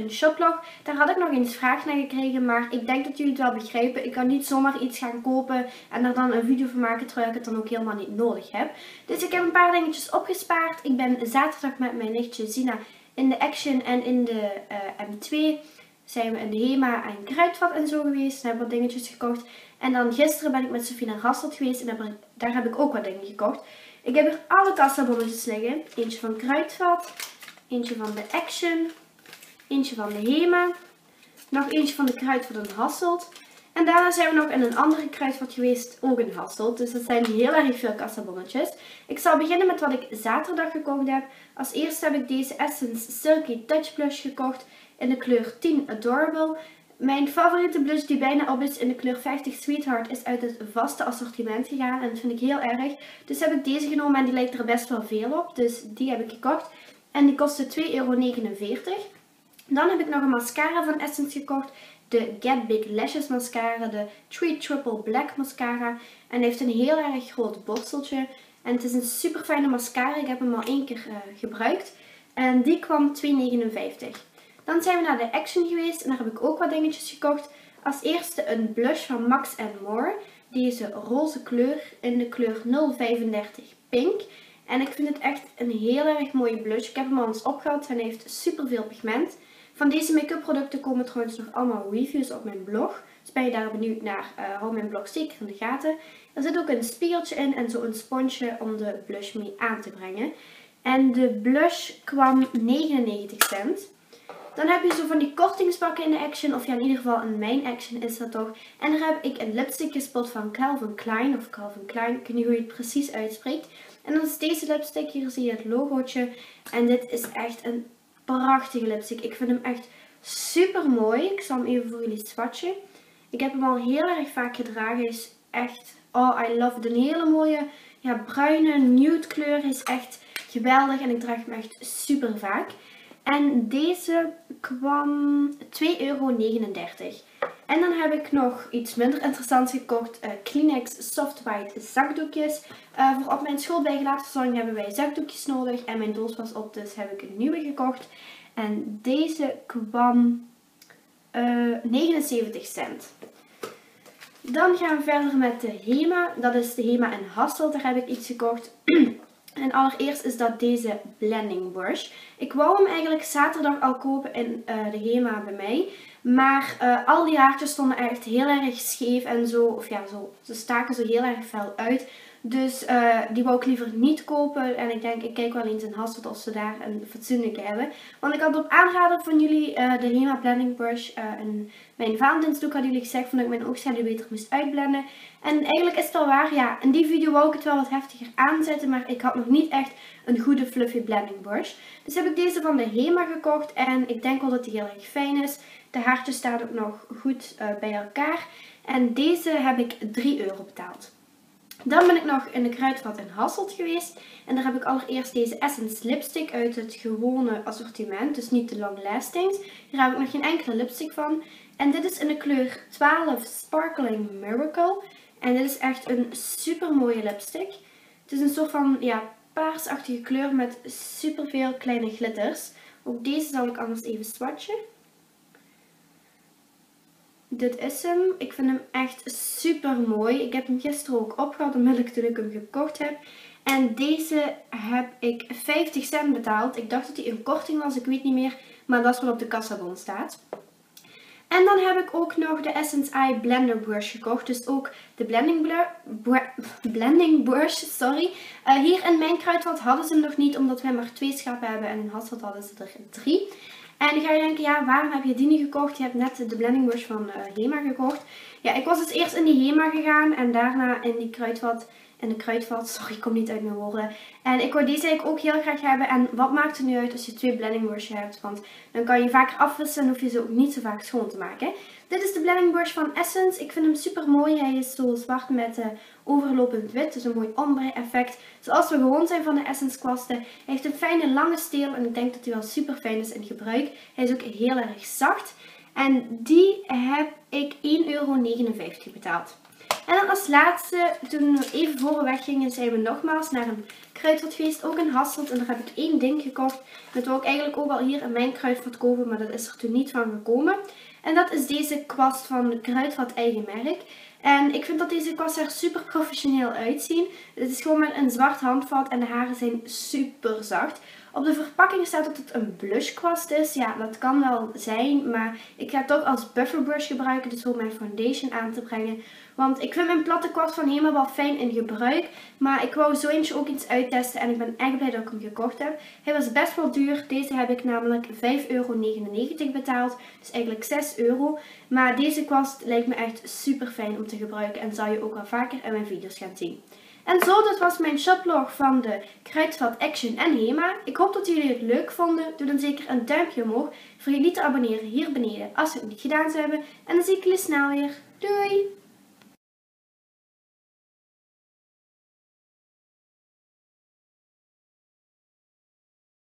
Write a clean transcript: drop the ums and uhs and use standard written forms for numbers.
een shoplog. Daar had ik nog eens vraag naar gekregen, maar ik denk dat jullie het wel begrijpen. Ik kan niet zomaar iets gaan kopen en er dan een video van maken terwijl ik het dan ook helemaal niet nodig heb. Dus ik heb een paar dingetjes opgespaard. Ik ben zaterdag met mijn nichtje Zina in de Action en in de M2 zijn we in de Hema en Kruidvat en zo geweest. En hebben wat dingetjes gekocht. En dan gisteren ben ik met Sophie naar Hasselt geweest en daar heb ik ook wat dingen gekocht. Ik heb hier alle kassabonnetjes liggen. Eentje van Kruidvat, eentje van de Action, eentje van de Hema, nog eentje van de Kruidvat in Hasselt. En daarna zijn we nog in een andere Kruidvat geweest, ook in Hasselt. Dus dat zijn heel erg veel kassabonnetjes. Ik zal beginnen met wat ik zaterdag gekocht heb. Als eerste heb ik deze Essence Silky Touch Blush gekocht in de kleur 10 Adorable. Mijn favoriete blush die bijna op is in de kleur 50 Sweetheart is uit het vaste assortiment gegaan. En dat vind ik heel erg. Dus heb ik deze genomen en die lijkt er best wel veel op. Dus die heb ik gekocht. En die kostte 2,49 €. Dan heb ik nog een mascara van Essence gekocht. De Get Big Lashes mascara. De 3 Triple Black mascara. En die heeft een heel erg groot borsteltje. En het is een super fijne mascara. Ik heb hem al 1 keer gebruikt. En die kwam 2,59 €. Dan zijn we naar de Action geweest en daar heb ik ook wat dingetjes gekocht. Als eerste een blush van Max More. Deze roze kleur in de kleur 035 Pink. En ik vind het echt een heel erg mooie blush. Ik heb hem al eens opgehaald en hij heeft super veel pigment. Van deze make-up producten komen trouwens nog allemaal reviews op mijn blog. Dus ben je daar benieuwd naar, hou mijn blog zeker in de gaten. Er zit ook een spiegeltje in en zo een sponsje om de blush mee aan te brengen. En de blush kwam 99 cent. Dan heb je zo van die kortingspakken in de Action, of ja in ieder geval in mijn Action is dat toch. En daar heb ik een lipstick gespot van Calvin Klein, of Calvin Klein, ik weet niet hoe je het precies uitspreekt. En dan is deze lipstick, hier zie je het logootje. En dit is echt een prachtige lipstick. Ik vind hem echt super mooi. Ik zal hem even voor jullie swatchen. Ik heb hem al heel erg vaak gedragen. Hij is echt, oh I love it. Een hele mooie bruine nude kleur. Hij is echt geweldig en ik draag hem echt super vaak. En deze kwam 2,39 €. En dan heb ik nog iets minder interessants gekocht. Kleenex Soft White zakdoekjes. Voor op mijn school bij gelaatverzorging hebben wij zakdoekjes nodig. En mijn doos was op, dus heb ik een nieuwe gekocht. En deze kwam 79 cent. Dan gaan we verder met de Hema. Dat is de Hema in Hasselt. Daar heb ik iets gekocht. En allereerst is dat deze blending brush. Ik wou hem eigenlijk zaterdag al kopen in de Hema bij mij. Maar al die haartjes stonden echt heel erg scheef en zo. Of ja, ze staken zo heel erg fel uit. Dus die wou ik liever niet kopen. En ik denk, ik kijk wel eens in Hasselt of ze daar een fatsoenlijke hebben. Want ik had op aanraden van jullie de Hema blending brush. En mijn Valentijnsdoek hadden jullie gezegd dat ik mijn oogschaduw beter moest uitblenden. En eigenlijk is het wel waar. Ja, in die video wou ik het wel wat heftiger aanzetten. Maar ik had nog niet echt een goede fluffy blending brush. Dus heb ik deze van de Hema gekocht. En ik denk wel dat die heel erg fijn is. De haartjes staan ook nog goed bij elkaar. En deze heb ik 3 € betaald. Dan ben ik nog in de Kruidvat in Hasselt geweest. En daar heb ik allereerst deze Essence lipstick uit het gewone assortiment. Dus niet de long lastings. Hier heb ik nog geen enkele lipstick van. En dit is in de kleur 12 Sparkling Miracle. En dit is echt een super mooie lipstick. Het is een soort van paarsachtige kleur met super veel kleine glitters. Ook deze zal ik anders even swatchen. Dit is hem. Ik vind hem echt super mooi. Ik heb hem gisteren ook opgehaald onmiddellijk toen ik hem gekocht heb. En deze heb ik 50 cent betaald. Ik dacht dat hij een korting was, ik weet niet meer. Maar dat is wat op de kassabon staat. En dan heb ik ook nog de Essence Eye Blender Brush gekocht. Dus ook de blending brush, sorry. Hier in mijn Kruidvat hadden ze hem nog niet, omdat wij maar 2 schappen hebben. En in Hasselt hadden ze er 3. En dan ga je denken, ja, waarom heb je die niet gekocht? Je hebt net de blending brush van Hema gekocht. Ja, ik was dus eerst in die Hema gegaan en daarna in die Kruidvat. Sorry, ik kom niet uit mijn woorden. En ik wou deze eigenlijk ook heel graag hebben. En wat maakt het nu uit als je 2 blending brushes hebt? Want dan kan je vaker afwisselen en hoef je ze ook niet zo vaak schoon te maken. Dit is de blending brush van Essence. Ik vind hem super mooi. Hij is zo zwart met overlopend wit. Dus een mooi ombre effect. Zoals we gewoon zijn van de Essence kwasten. Hij heeft een fijne lange steel. En ik denk dat hij wel super fijn is in gebruik. Hij is ook heel erg zacht. En die heb ik 1,59 € betaald. En dan als laatste, toen we even voor we weggingen, zijn we nogmaals naar een kruidvatfeest, ook in Hasselt. En daar heb ik 1 ding gekocht. Dat wou ik eigenlijk ook al hier in mijn kruidvat kopen, maar dat is er toen niet van gekomen. En dat is deze kwast van Kruidvat eigen merk. En ik vind dat deze kwast er super professioneel uitzien. Het is gewoon met een zwart handvat en de haren zijn super zacht. Op de verpakking staat dat het een blushkwast is. Ja, dat kan wel zijn, maar ik ga het toch als bufferbrush gebruiken. Dus om mijn foundation aan te brengen. Want ik vind mijn platte kwast van helemaal wel fijn in gebruik. Maar ik wou zo eentje ook eens uittesten en ik ben echt blij dat ik hem gekocht heb. Hij was best wel duur. Deze heb ik namelijk €5,99 betaald. Dus eigenlijk €6. Maar deze kwast lijkt me echt super fijn om te gebruiken. En zal je ook wel vaker in mijn video's gaan zien. En zo, dat was mijn shoplog van de Kruidvat Action en Hema. Ik hoop dat jullie het leuk vonden. Doe dan zeker een duimpje omhoog. Vergeet niet te abonneren hier beneden als je het niet gedaan zou hebben. En dan zie ik jullie snel weer. Doei!